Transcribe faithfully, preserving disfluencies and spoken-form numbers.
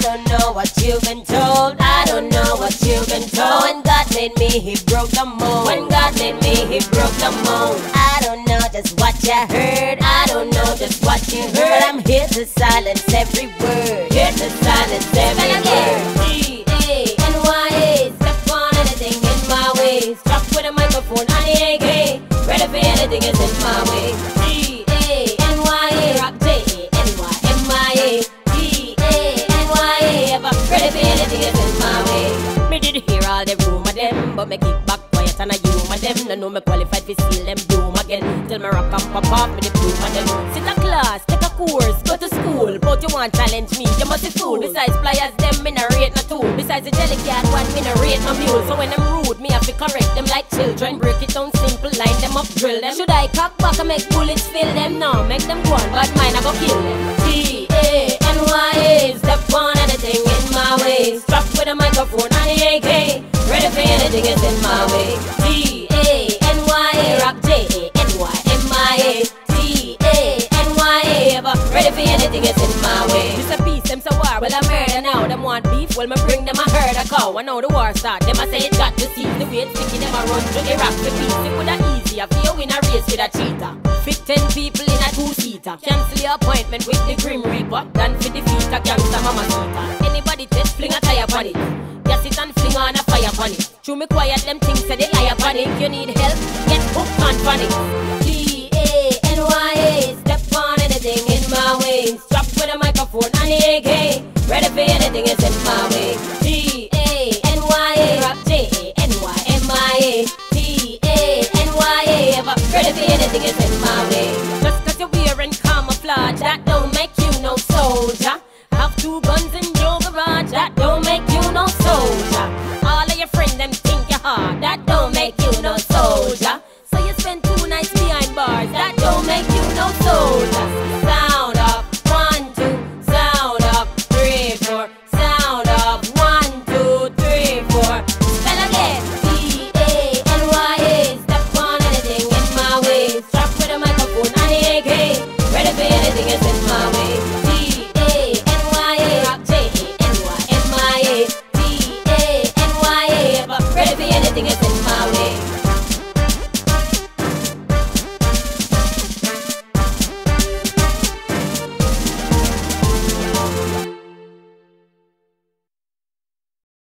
don't know what you've been told. I don't know what you've been told. When God made me, He broke the mold. When God made me, He broke the mold. I don't know just what you heard. I don't know just what you heard. But I'm here to silence every word. Here to silence every word. T A N Y A Step on anything in my way. Stop with a microphone on the A K. Ready for anything is in my way. T A N Y A Rock J A N Y M I A. T A N Y A Ever ready for anything is in my way. Me did hear all the rumor them, but me keep back quiet and I humor them. No know me qualified to steal them doom again. Till me rock and pop off me the proof of them. Sit a class, take a course, go to school. But you want challenge me, you must be fool. Besides pliers them, me no rate no tool. Besides the jelly cat one, me no rate no mule. So when them rude, me have to correct them like children. Break it down simple, line them up, drill them. Should I cock back and make bullets fill them? No, make them go on, but mine I go kill them. T A N Y A Step on anything in my way. Strap with a microphone on the A K. Ready for anything is in my way. T A N Y A Rock J A N Y M I A. T A N Y A Ever ready for anything is in my way. This a peace, them so war, well I murder now. Them want beef, well me bring them a herd of cow. I know the war start, them I say it got to see. The way it's sticky, them a run to the rock the peace. It woulda easy, I feel win a race with a cheetah. Fit ten people in a two-seater. Cancel your appointment with the Grim Reaper. Done for defeat a gangsta mama seater. Anybody test, fling a tire on it. Gas it and fling on a fire on it. Chew me quiet, them things say they lie upon it. You need help, get hooked on panic. T A N Y A Step on anything in my way. Strap with a microphone on the A K. Ready for anything is in my way. T A N Y A Rock J A N Y M I A. T A N Y A Ever ready for anything is in my way. Just cause you're wearing camouflage, that don't make you no soldier. Have two guns in your garage, that don't make you no soldier. All of your friends them think you're hard, that don't make you no soldier. So you spend two nights behind bars, that don't make you no soldier. Sound up, one, two, sound up, three, four. Sound up, one, two, three, four. Spell again. T A N Y A Step on anything in my way. Strap with a microphone on the A K. Ready for anything is in my way. T A N Y A Rock J A N Y M I A. T A N Y A Ever ready for anything is in my way.